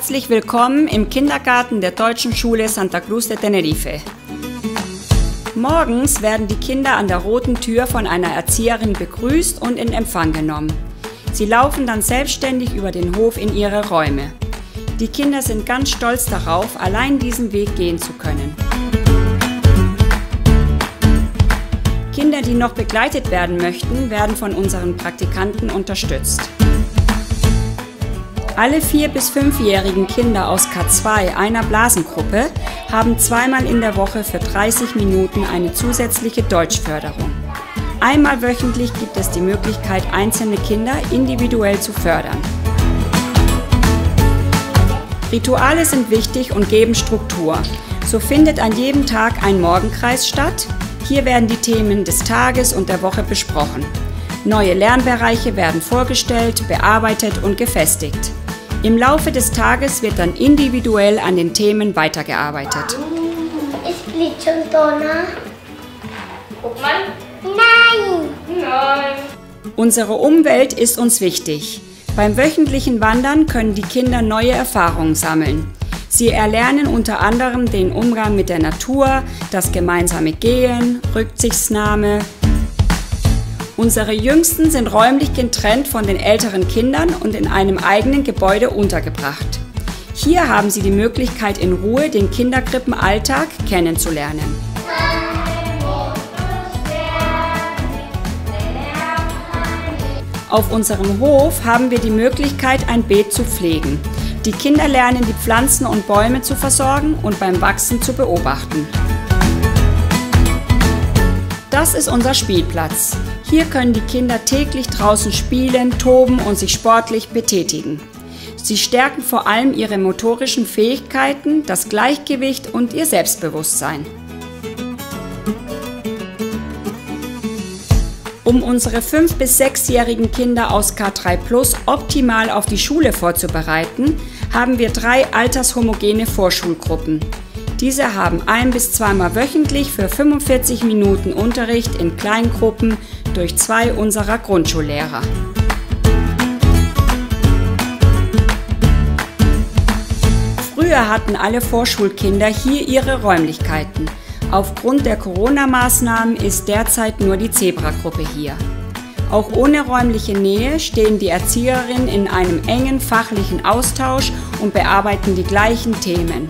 Herzlich willkommen im Kindergarten der Deutschen Schule Santa Cruz de Tenerife. Morgens werden die Kinder an der roten Tür von einer Erzieherin begrüßt und in Empfang genommen. Sie laufen dann selbstständig über den Hof in ihre Räume. Die Kinder sind ganz stolz darauf, allein diesen Weg gehen zu können. Kinder, die noch begleitet werden möchten, werden von unseren Praktikanten unterstützt. Alle 4- bis 5-jährigen Kinder aus K2 einer Blasengruppe haben zweimal in der Woche für 30 Minuten eine zusätzliche Deutschförderung. Einmal wöchentlich gibt es die Möglichkeit, einzelne Kinder individuell zu fördern. Rituale sind wichtig und geben Struktur. So findet an jedem Tag ein Morgenkreis statt. Hier werden die Themen des Tages und der Woche besprochen. Neue Lernbereiche werden vorgestellt, bearbeitet und gefestigt. Im Laufe des Tages wird dann individuell an den Themen weitergearbeitet. Guck mal. Nein! Nein. Unsere Umwelt ist uns wichtig. Beim wöchentlichen Wandern können die Kinder neue Erfahrungen sammeln. Sie erlernen unter anderem den Umgang mit der Natur, das gemeinsame Gehen, Rücksichtnahme. Unsere Jüngsten sind räumlich getrennt von den älteren Kindern und in einem eigenen Gebäude untergebracht. Hier haben sie die Möglichkeit, in Ruhe den Kinderkrippenalltag kennenzulernen. Auf unserem Hof haben wir die Möglichkeit, ein Beet zu pflegen. Die Kinder lernen, die Pflanzen und Bäume zu versorgen und beim Wachsen zu beobachten. Das ist unser Spielplatz. Hier können die Kinder täglich draußen spielen, toben und sich sportlich betätigen. Sie stärken vor allem ihre motorischen Fähigkeiten, das Gleichgewicht und ihr Selbstbewusstsein. Um unsere 5- bis 6-jährigen Kinder aus K3+ optimal auf die Schule vorzubereiten, haben wir 3 altershomogene Vorschulgruppen. Diese haben 1- bis 2-mal wöchentlich für 45 Minuten Unterricht in Kleingruppen durch 2 unserer Grundschullehrer. Früher hatten alle Vorschulkinder hier ihre Räumlichkeiten. Aufgrund der Corona-Maßnahmen ist derzeit nur die Zebra-Gruppe hier. Auch ohne räumliche Nähe stehen die Erzieherinnen in einem engen fachlichen Austausch und bearbeiten die gleichen Themen.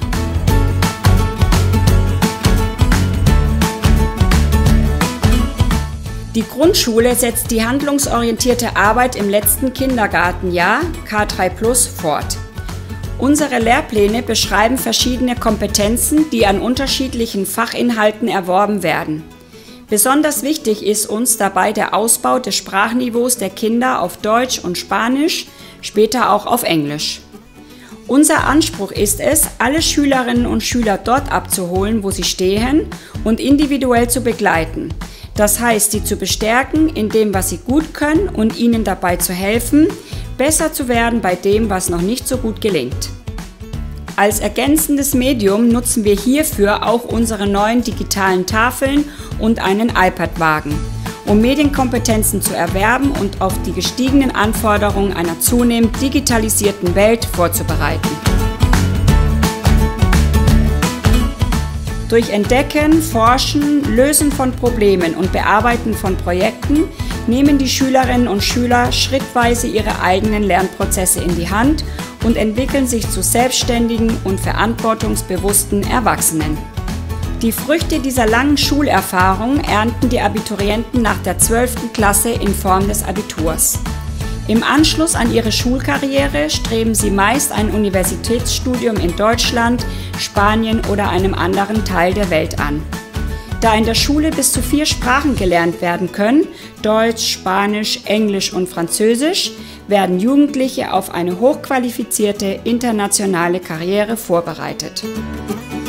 Die Grundschule setzt die handlungsorientierte Arbeit im letzten Kindergartenjahr K3+ fort. Unsere Lehrpläne beschreiben verschiedene Kompetenzen, die an unterschiedlichen Fachinhalten erworben werden. Besonders wichtig ist uns dabei der Ausbau des Sprachniveaus der Kinder auf Deutsch und Spanisch, später auch auf Englisch. Unser Anspruch ist es, alle Schülerinnen und Schüler dort abzuholen, wo sie stehen und individuell zu begleiten. Das heißt, sie zu bestärken in dem, was sie gut können und ihnen dabei zu helfen, besser zu werden bei dem, was noch nicht so gut gelingt. Als ergänzendes Medium nutzen wir hierfür auch unsere neuen digitalen Tafeln und einen iPad-Wagen, um Medienkompetenzen zu erwerben und auf die gestiegenen Anforderungen einer zunehmend digitalisierten Welt vorzubereiten. Durch Entdecken, Forschen, Lösen von Problemen und Bearbeiten von Projekten nehmen die Schülerinnen und Schüler schrittweise ihre eigenen Lernprozesse in die Hand und entwickeln sich zu selbstständigen und verantwortungsbewussten Erwachsenen. Die Früchte dieser langen Schulerfahrung ernten die Abiturienten nach der 12. Klasse in Form des Abiturs. Im Anschluss an ihre Schulkarriere streben sie meist ein Universitätsstudium in Deutschland, Spanien oder einem anderen Teil der Welt an. Da in der Schule bis zu 4 Sprachen gelernt werden können, Deutsch, Spanisch, Englisch und Französisch, werden Jugendliche auf eine hochqualifizierte internationale Karriere vorbereitet.